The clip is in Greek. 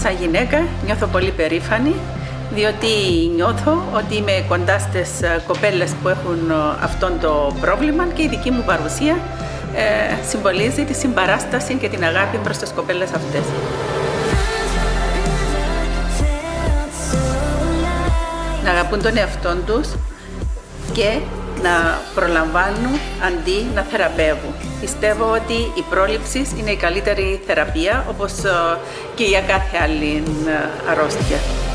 σαν γυναίκα νιώθω πολύ περήφανη, διότι νιώθω ότι είμαι κοντά στις κοπέλες που έχουν αυτό το πρόβλημα και η δική μου παρουσία συμβολίζει τη συμπαράσταση και την αγάπη προς τις κοπέλες αυτές. Να αγαπούν τον εαυτό τους και να προλαμβάνουν αντί να θεραπεύουν. Πιστεύω ότι η πρόληψη είναι η καλύτερη θεραπεία, όπως και για κάθε άλλη αρρώστια.